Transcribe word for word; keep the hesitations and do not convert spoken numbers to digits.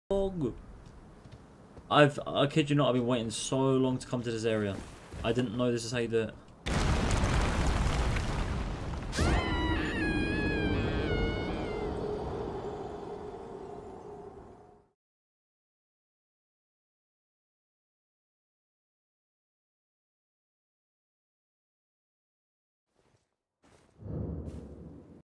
I've, I kid you not, I've been waiting so long to come to this area. I didn't know this is how you do it.